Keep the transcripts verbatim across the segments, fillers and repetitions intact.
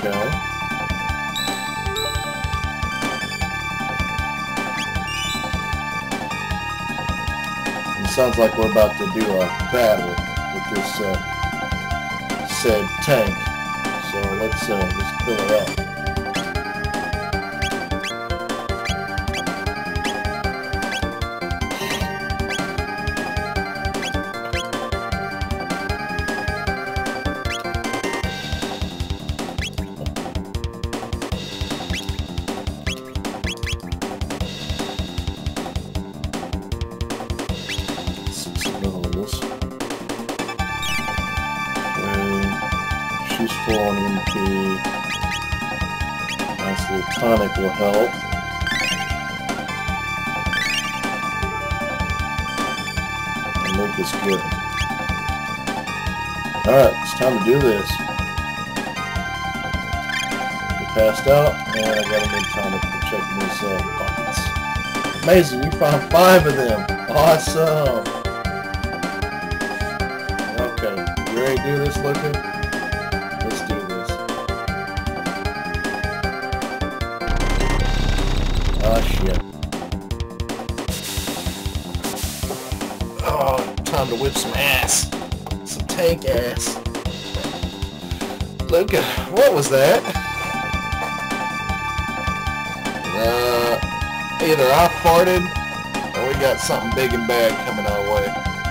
Okay. It sounds like we're about to do a battle with this uh, said tank. So let's uh, let's fill it up. Falling into nice little tonic will help. And Luke is good. Alright, it's time to do this. We passed out, and I got a new tonic to check these uh, pockets. Amazing, you found five of them. Awesome. Okay, you ready to do this, Luke? Let's do this. Oh shit. Oh, time to whip some ass. Some tank ass. Look at, what was that? Uh, either I farted or we got something big and bad coming our way.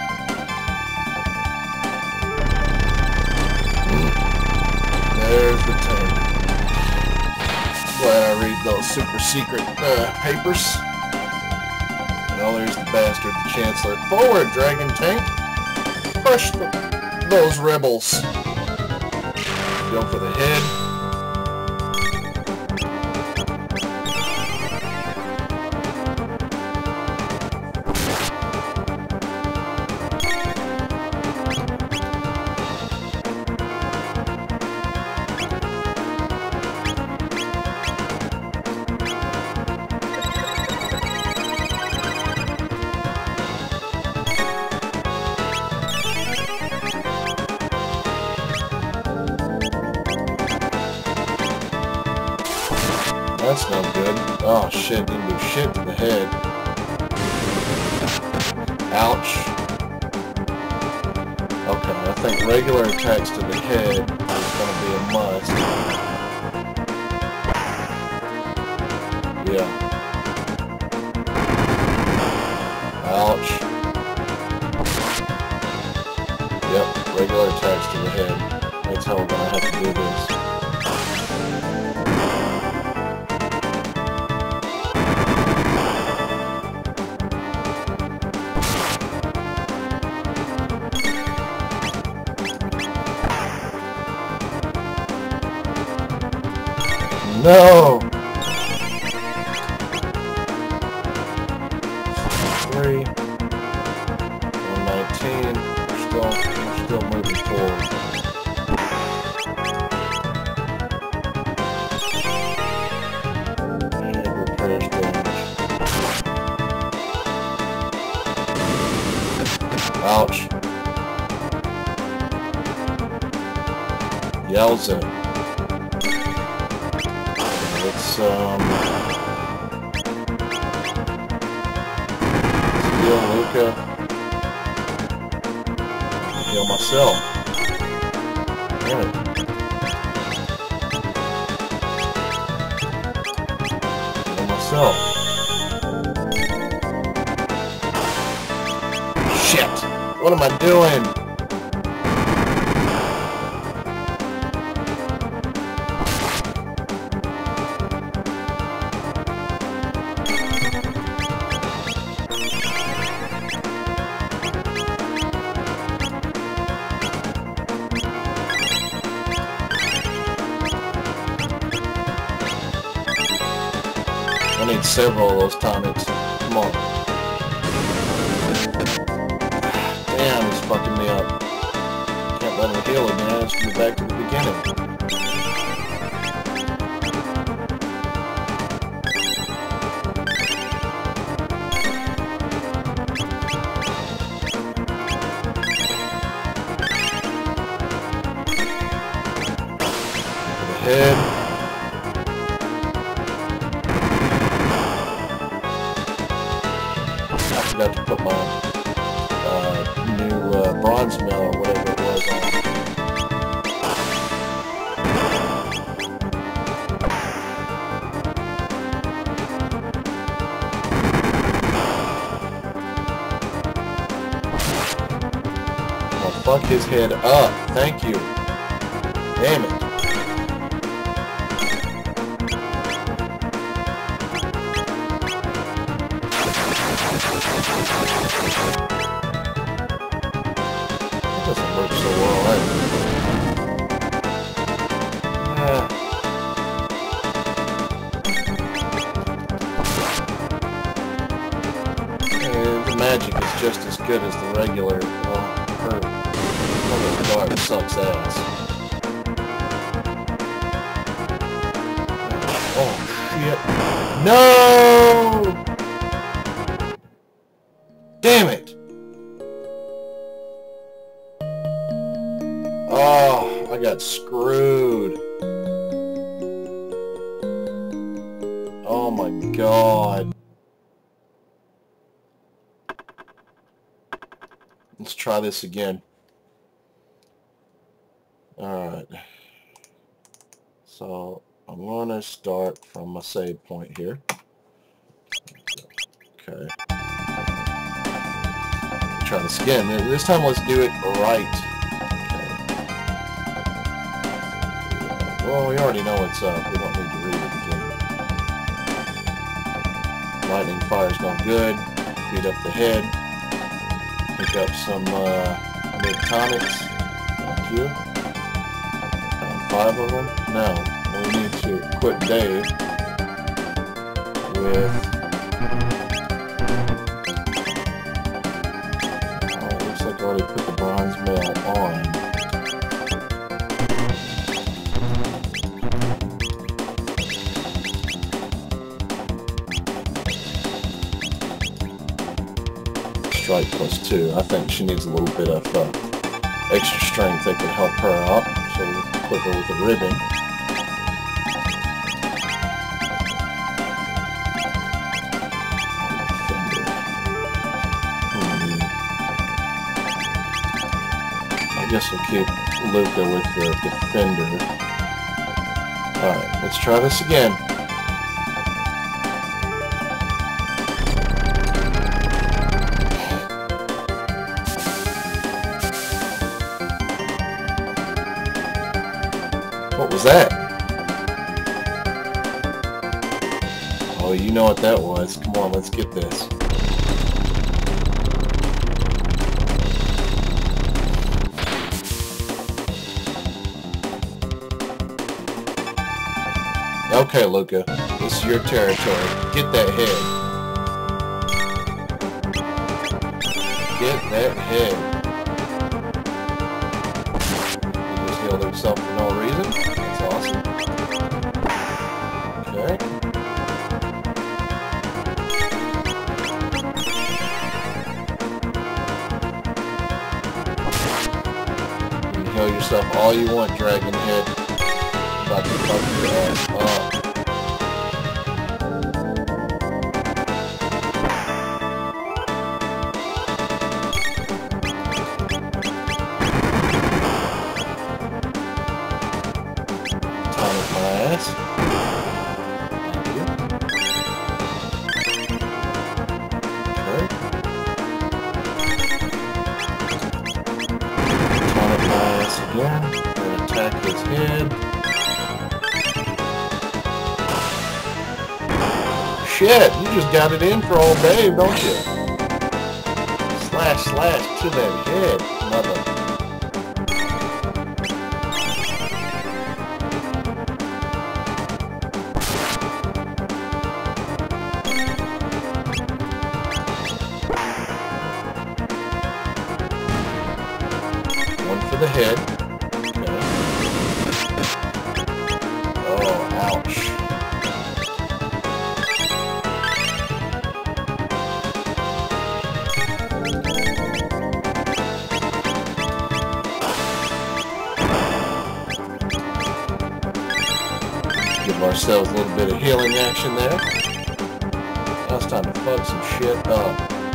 There's the tank. Glad I read those super secret uh, papers. Well, there's the bastard, the Chancellor. Forward, Dragon Tank! Crush the, those rebels. Go for the head. That's no good. Oh shit, didn't do shit to the head. Ouch. Okay, I think regular attacks to the head is going to be a must. Yeah. Ouch. Yep, regular attacks to the head. That's how we're going to have to do this. No! Three. one nineteen. We're still, we're still moving forward. And repair damage. Ouch. Yowza. Let's, um... heal Luca. Heal myself. Damn it. Heal myself. Shit! What am I doing? I need several of those tonics. Come on. Damn, he's fucking me up. Can't let him heal again. Let's go back to the beginning. head. I forgot to put my uh, new uh, bronze medal or whatever it was on. Fuck his head up. Thank you. Damn it. That doesn't work so well either. Yeah. Yeah, the magic is just as good as the regular. Well, her. Oh, guard sucks ass. Oh, shit. No! Damn it! Oh, I got screwed. Oh my god. Let's try this again. Alright, so I'm going to start from my save point here. Okay. Try this again. This time let's do it right. Okay. Well, we already know what's up. We don't need to read it again. Lightning fire's not good. Beat up the head. Pick up some uh, mid-tonics. Thank you. Five of them? No. We need to equip Dave with... Oh, it looks like I already put the bronze mail on. Strike plus two. I think she needs a little bit of uh, extra strength that could help her out. So we'll equip her with a ribbon. Hmm. I guess we'll keep Luca with the defender. Alright, let's try this again. What was that? Oh, you know what that was. Come on, let's get this. Okay, Luca. This is your territory. Get that head. Get that head. He just healed himself for no reason. That's awesome. Okay. You can heal yourself all you want, Dragon Head. About to fuck your ass up. Atomic my ass. Thank you. Okay. Atomic my ass again. Gonna attack his head. Shit, you just got it in for old Dave, don't you? Slash, slash to that head, mother. One for the head. Okay. Oh, ouch. Give ourselves a little bit of healing action there. Now it's time to fuck some shit up.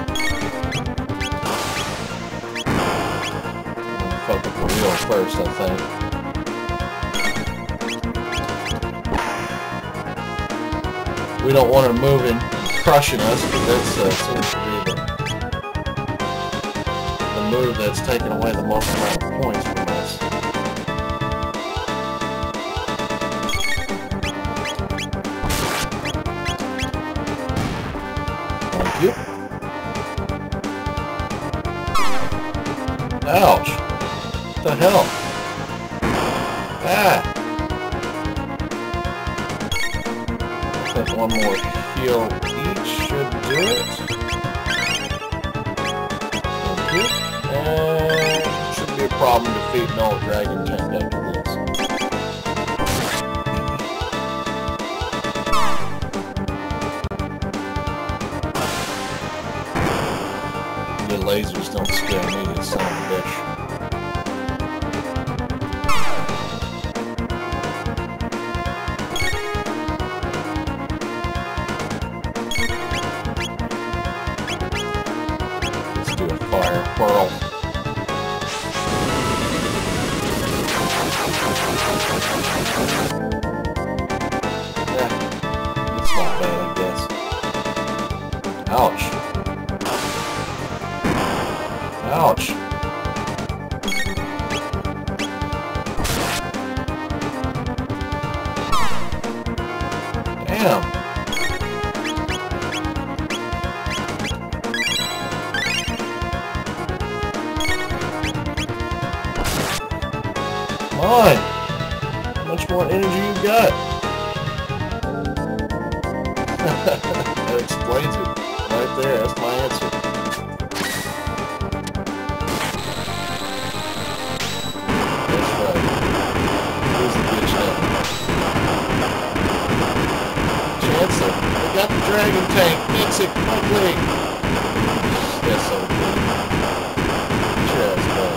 Fuck up the wheel first, I think. We don't want her moving, crushing us, but that's uh, seems to be the, the move that's taken away the most amount of points from us. Thank you. Ouch! What the hell? Ah! I think one more heal each should do it. Thank you. And shouldn't be a problem defeating all dragon tank after this. The lasers don't scare me, you son of a bitch. Fire whirl. Yeah, that's not bad, I guess. Ouch. Ouch. Damn. On. How much more energy you got? That explains it. Right there, that's my answer. That's right. Who's the bitch now? Chancellor, we got the dragon tank. Fix it quickly. That's so good. Just right.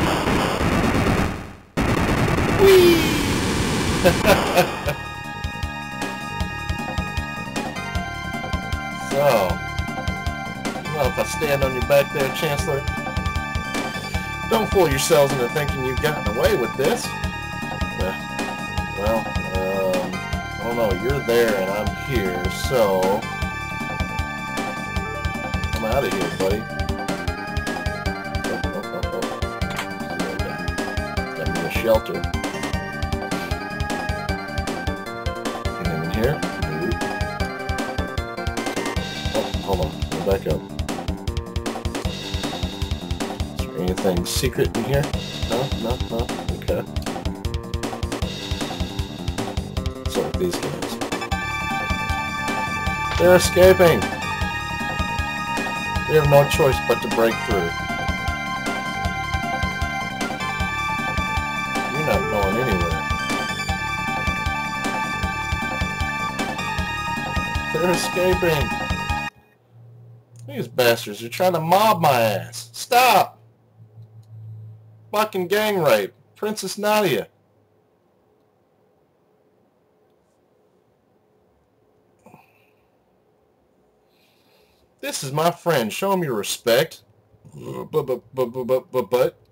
Whee! So, well, if I stand on your back there, Chancellor, don't fool yourselves into thinking you've gotten away with this. Uh, well, um, I don't know, you're there and I'm here, so I'm out of here, buddy. Oh, oh, oh, oh. Got me a shelter. Here. Oh, hold on. Go back up. Is there anything secret in here? No? No? No? Okay. So with these guys. They're escaping! We have no choice but to break through. You're not going anywhere. They're escaping. These bastards are trying to mob my ass. Stop! Fucking gang rape. Princess Nadia. This is my friend. Show him your respect. But, but, but, but, but, but.